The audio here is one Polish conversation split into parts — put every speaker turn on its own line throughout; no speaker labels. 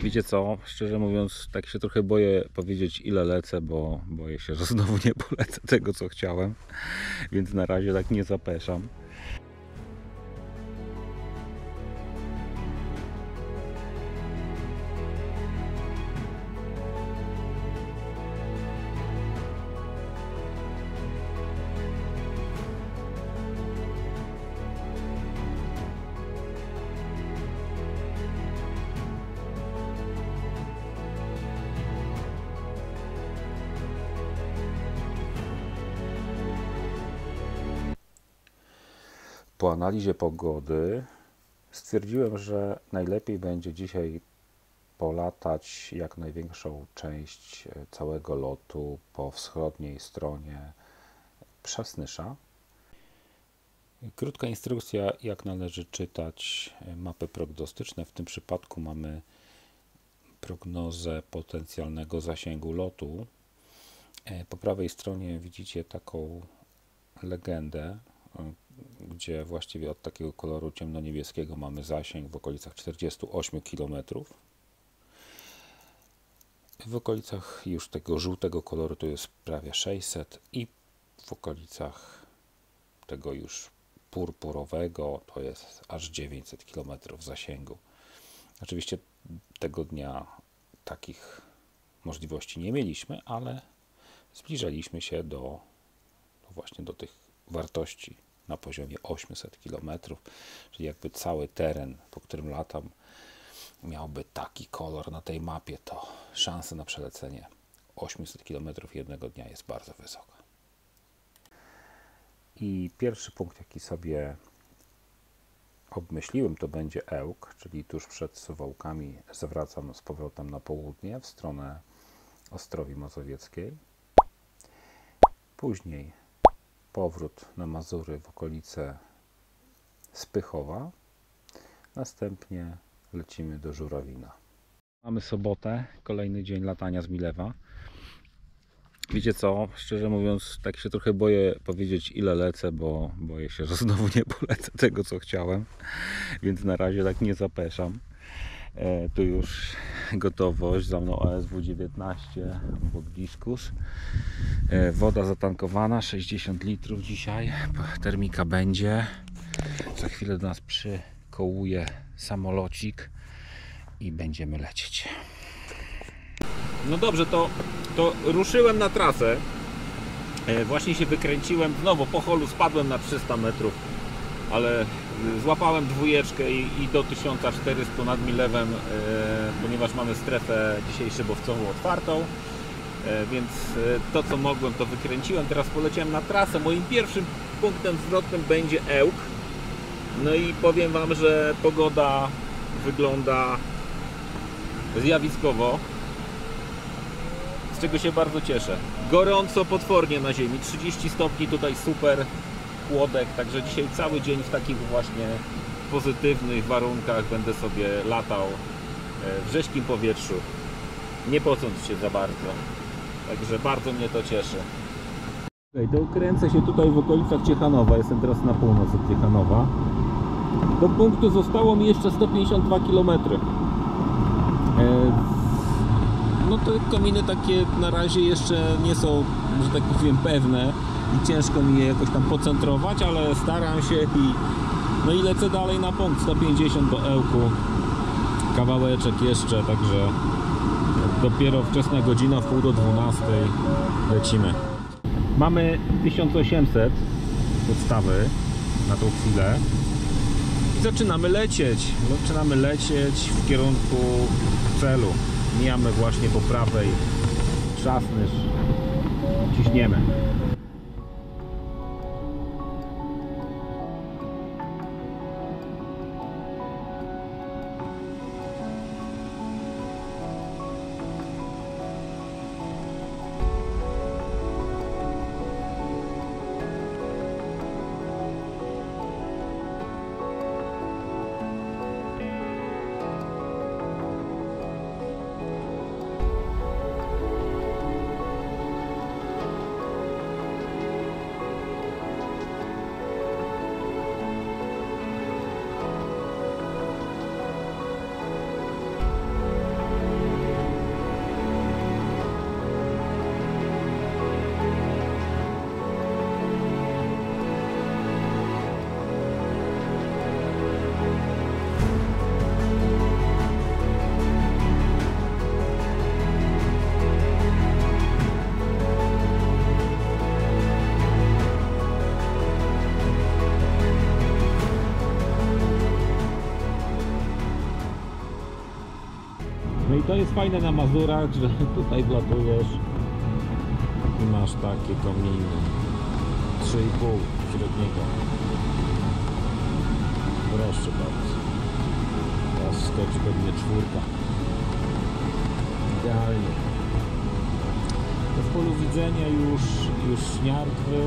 Wiecie co, szczerze mówiąc, tak się trochę boję powiedzieć, ile lecę, bo boję się, że znowu nie polecę tego, co chciałem, więc na razie tak nie zapeszam. Po analizie pogody stwierdziłem, że najlepiej będzie dzisiaj polatać jak największą część całego lotu po wschodniej stronie Przasnysza. Krótka instrukcja, jak należy czytać mapy prognostyczne. W tym przypadku mamy prognozę potencjalnego zasięgu lotu. Po prawej stronie widzicie taką legendę, gdzie właściwie od takiego koloru ciemnoniebieskiego mamy zasięg w okolicach 48 km. W okolicach już tego żółtego koloru to jest prawie 600 i w okolicach tego już purpurowego to jest aż 900 km zasięgu. Oczywiście tego dnia takich możliwości nie mieliśmy, ale zbliżaliśmy się właśnie do tych wartości na poziomie 800 km, czyli jakby cały teren, po którym latam, miałby taki kolor na tej mapie, to szansa na przelecenie 800 km jednego dnia jest bardzo wysoka. I pierwszy punkt, jaki sobie obmyśliłem, to będzie Ełk, czyli tuż przed Suwałkami zwracam z powrotem na południe, w stronę Ostrowi Mazowieckiej. Później powrót na Mazury w okolice Spychowa. Następnie lecimy do Żurawina. Mamy sobotę, kolejny dzień latania z Milewa. Wiecie co, szczerze mówiąc, tak się trochę boję powiedzieć, ile lecę, bo boję się, że znowu nie polecę tego, co chciałem, więc na razie tak nie zapeszam. Tu już gotowość, za mną ASW 19 obok Diskus. Woda zatankowana, 60 litrów dzisiaj, termika będzie. Za chwilę do nas przykołuje samolocik i będziemy lecieć. No dobrze, to ruszyłem na trasę. Właśnie się wykręciłem, znowu po holu spadłem na 300 metrów, ale złapałem dwójeczkę i do 1400 nad Milewem, ponieważ mamy strefę dzisiaj szybowcową otwartą, więc to, co mogłem, to wykręciłem. Teraz poleciałem na trasę. Moim pierwszym punktem zwrotnym będzie Ełk. No i powiem Wam, że pogoda wygląda zjawiskowo, z czego się bardzo cieszę. Gorąco potwornie na ziemi, 30 stopni, tutaj super chłodek, także dzisiaj cały dzień w takich właśnie pozytywnych warunkach będę sobie latał w rześkim powietrzu, nie pocąc się za bardzo. Także bardzo mnie to cieszy. To kręcę się tutaj w okolicach Ciechanowa, jestem teraz na północ od Ciechanowa. Do punktu zostało mi jeszcze 152 km. No te kominy takie na razie jeszcze nie są, że tak powiem, pewne i ciężko mi je jakoś tam pocentrować, ale staram się i lecę dalej na punkt 150 do Ełku. Kawałeczek jeszcze, także dopiero wczesna godzina, w pół do 12 lecimy. Mamy 1800 podstawy na tą chwilę i zaczynamy lecieć. Zaczynamy lecieć w kierunku celu. Mijamy właśnie po prawej Przasnysz. Ciśniemy. fajne na Mazurach, że tutaj wlatujesz i masz takie kominy 3,5 średniego. Proszę bardzo. Teraz skoczy pewnie 4. Idealnie. W polu widzenia już Śniardwy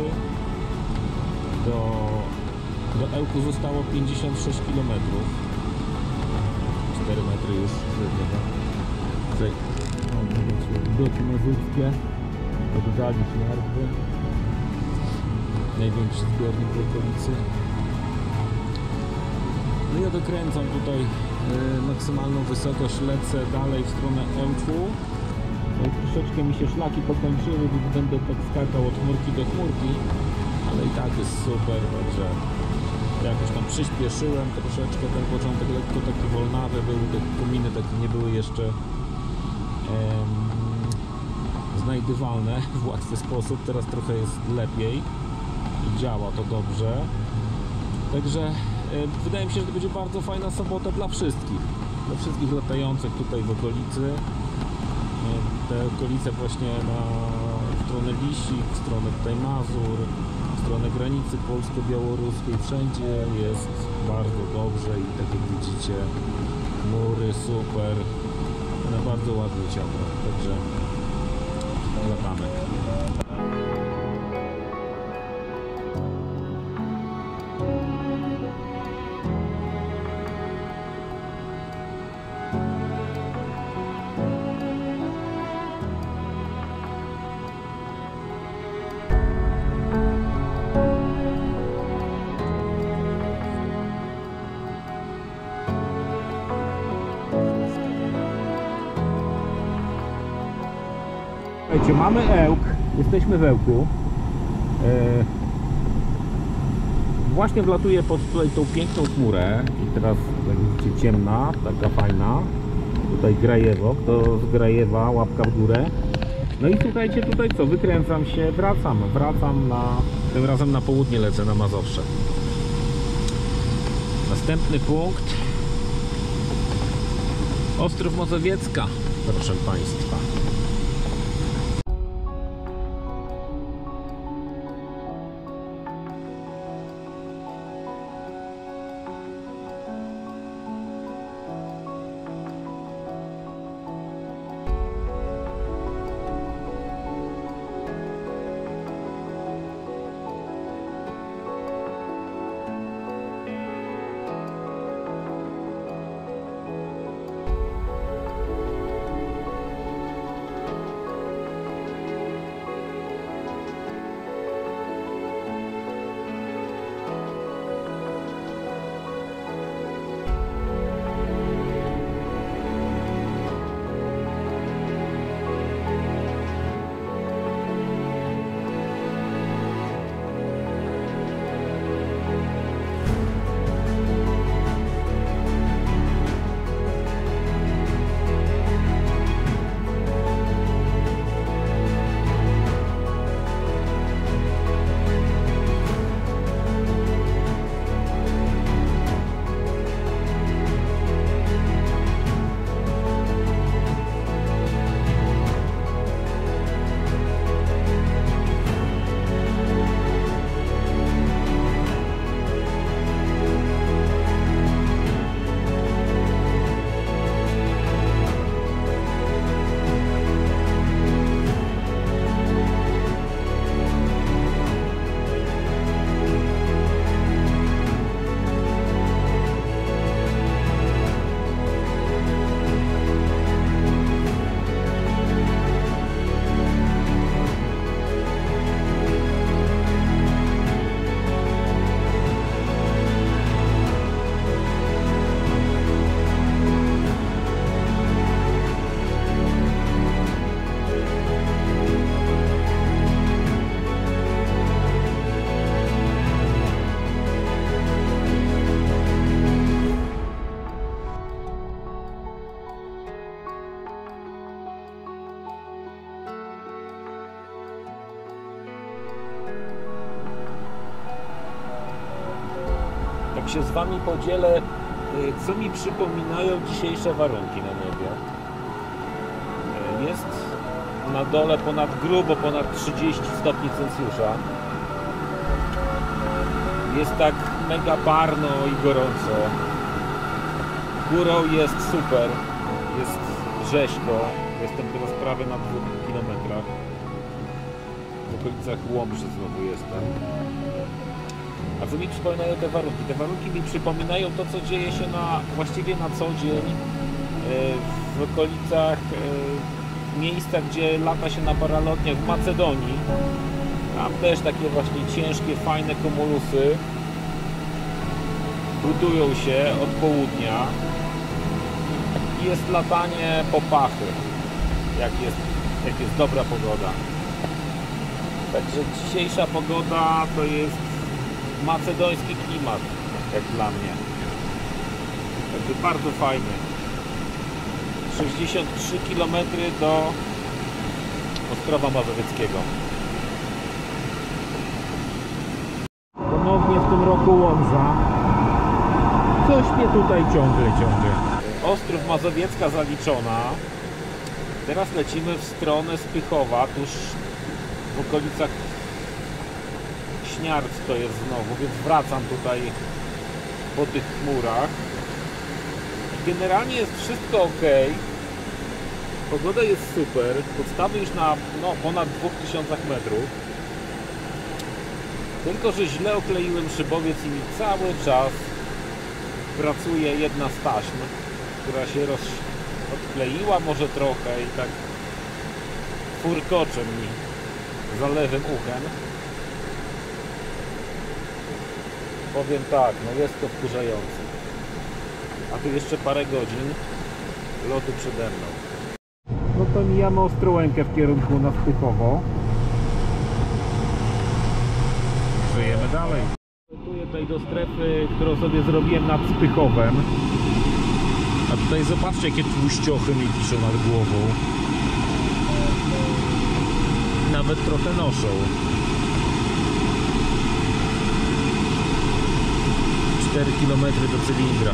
do Ełku zostało 56 km. 4 metry już średniego. Tutaj widoki mazurskie, oddali Śniardwy, największy zbiornik w okolicy. No ja dokręcam tutaj maksymalną wysokość, lecę dalej w stronę Ełku. No i troszeczkę mi się szlaki pokończyły, więc będę tak skakał od chmurki do chmurki, ale i tak jest super, także jakoś tam przyspieszyłem troszeczkę, ten początek lekko taki wolnawy był, te kominy takie nie były jeszcze znajdywalne w łatwy sposób, teraz trochę jest lepiej i działa to dobrze, także wydaje mi się, że to będzie bardzo fajna sobota dla wszystkich latających tutaj w okolicy. Te okolice właśnie w stronę Lisik, w stronę tutaj Mazur, w stronę granicy polsko-białoruskiej, wszędzie jest bardzo dobrze i tak jak widzicie, chmury super, one bardzo ładnie ciągną, także latamy. Słuchajcie, mamy Ełk, jesteśmy w Ełku. Właśnie wlatuję pod tutaj tą piękną chmurę i teraz jak widzicie ciemna, taka fajna. Tutaj Grajewok, to z Grajewa, łapka w górę. No i słuchajcie, tutaj co, wykręcam się, wracam tym razem na południe lecę, na Mazowsze. Następny punkt Ostrów Mazowiecka, proszę Państwa. się z Wami podzielę, co mi przypominają dzisiejsze warunki na niebie. Na dole grubo ponad 30 stopni Celsjusza. Jest tak mega parno i gorąco. Górą jest super. Jest rzeźko. Jestem teraz prawie na 2 kilometrach. W okolicach Łomży znowu jestem. A co mi przypominają te warunki? Te warunki mi przypominają to, co dzieje się właściwie na co dzień w okolicach miejsca, gdzie lata się na paralotniach w Macedonii. Tam też takie właśnie ciężkie, fajne komulusy budują się od południa i jest latanie po pachy, jak jest dobra pogoda. Także dzisiejsza pogoda to jest macedoński klimat, jak dla mnie. Także bardzo fajnie. 63 km do Ostrowa Mazowieckiego. Ponownie w tym roku Łomża. Coś mnie tutaj ciągle. Ostrów Mazowiecka zaliczona. Teraz lecimy w stronę Spychowa, tuż w okolicach Śniarc to jest znowu, więc wracam tutaj po tych chmurach. Generalnie jest wszystko ok. Pogoda jest super. Podstawy już na ponad 2000 metrów. Tylko że źle okleiłem szybowiec i mi cały czas pracuje jedna z taśm, która się odkleiła może trochę i tak furkocze mi za lewym uchem. Powiem tak, jest to wkurzające. A tu jeszcze parę godzin lotu przede mną. No to mijamy Ostrołękę w kierunku na Spychowo. Żyjemy dalej. Wróciłem tutaj do strefy, którą sobie zrobiłem nad Spychowem. A tutaj zobaczcie, jakie tłuściochy mi wiszą nad głową. Nawet trochę noszą. 4 km do cylindra.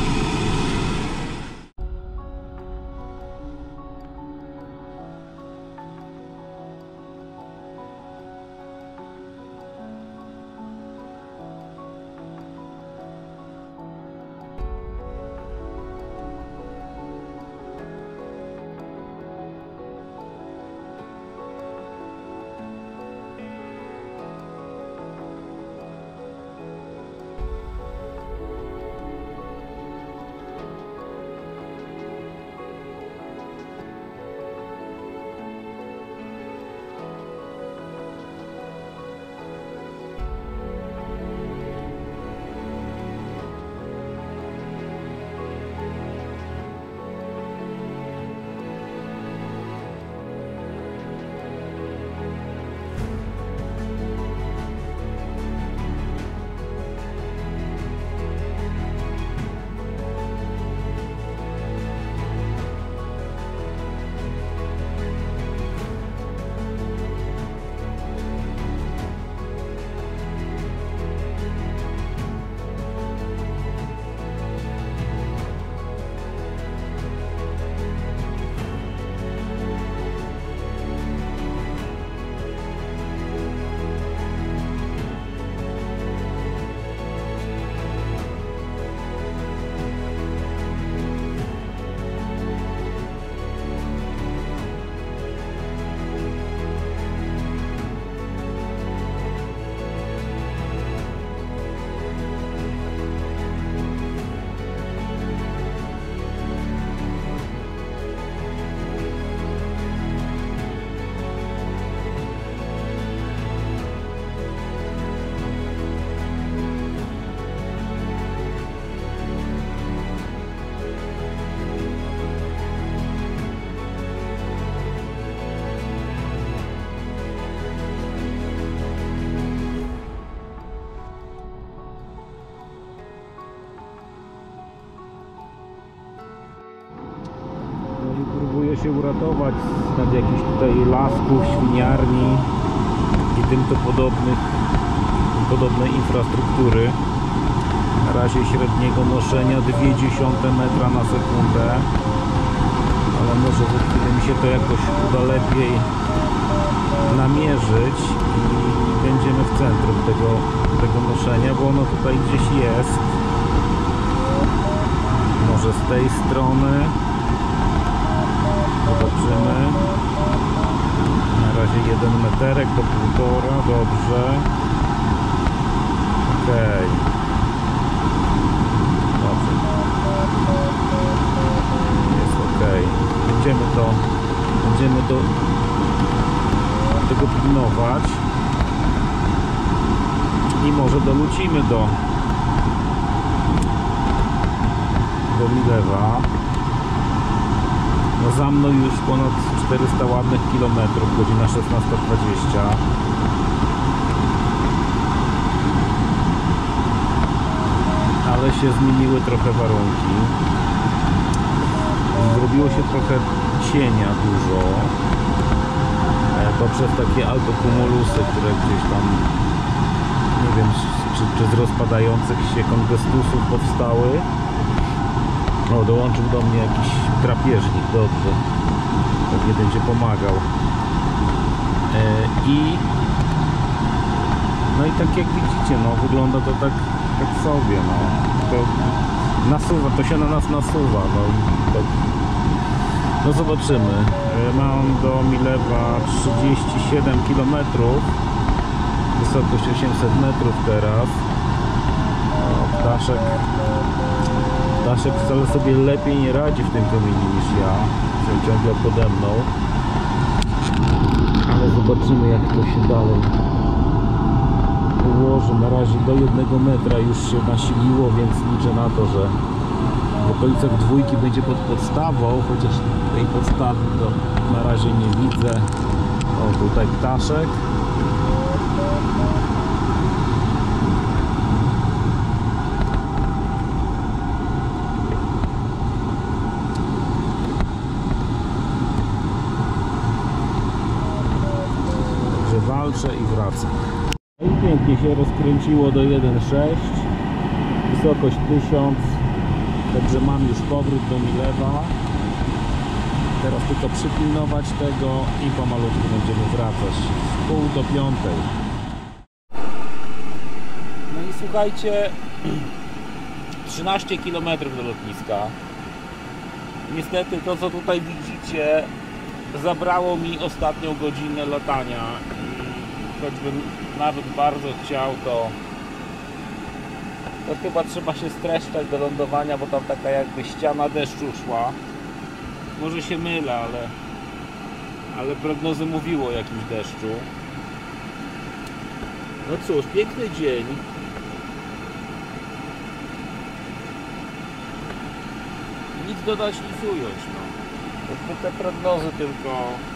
Próbuję się uratować nad jakichś tutaj lasków, świniarni i tym to podobnej infrastruktury. Na razie średniego noszenia 0,2 metra na sekundę, ale może za chwilę mi się to jakoś uda lepiej namierzyć i będziemy w centrum tego noszenia, bo ono tutaj gdzieś jest. Może z tej strony. Zobaczymy. Na razie 1 meterek do 1,5, dobrze. Okej. Dobrze. Jest okej. Będziemy tego pilnować i może dolecimy do Milewa. No za mną już ponad 400 ładnych kilometrów, godzina 16:20. Ale się zmieniły trochę warunki. Zrobiło się trochę cienia dużo. Poprzez takie altocumulusy, które gdzieś tam, nie wiem, czy z rozpadających się kongestusów powstały. O, dołączył do mnie jakiś drapieżnik, dobrze. Pewnie będzie pomagał. No i tak jak widzicie, no wygląda to tak sobie, no. To nasuwa, to się na nas nasuwa, no i tak. No zobaczymy. Mam do Milewa 37 km, wysokość 800 metrów teraz. O, Ptaszek wcale sobie lepiej nie radzi w tym kominie niż ja. Jest ciągle pode mną. Ale zobaczymy, jak to się dalej ułoży. Na razie do 1 metra już się nasiliło, więc liczę na to, że w okolicach 2 będzie pod podstawą, chociaż tej podstawy to na razie nie widzę. O, tutaj ptaszek. Także walczę i wracam. No i pięknie się rozkręciło do 1,6. Wysokość 1000. Także mam już powrót do Milewa. Teraz tylko przypilnować tego i pomalutku będziemy wracać. W 4:30. No i słuchajcie, 13 km do lotniska. Niestety to, co tutaj widzicie, zabrało mi ostatnią godzinę latania i choćbym nawet bardzo chciał, to chyba trzeba się streszczać do lądowania, bo tam taka jakby ściana deszczu szła. Może się mylę, ale prognozy mówiło o jakimś deszczu. No cóż, piękny dzień. Nic dodać, nic ująć. No. Te prognozy tylko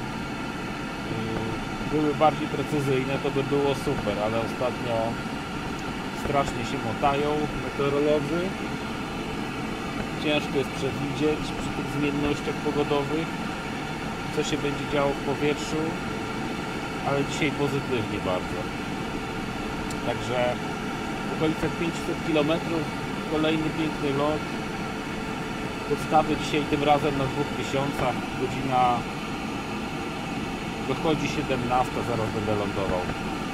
były bardziej precyzyjne, to by było super, ale ostatnio strasznie się motają meteorolodzy. Ciężko jest przewidzieć przy tych zmiennościach pogodowych, co się będzie działo w powietrzu, ale dzisiaj pozytywnie bardzo. Także w okolicach 500 km kolejny piękny lot. Podstawy dzisiaj tym razem na 2000, godzina dochodzi 17, zaraz będę lądował.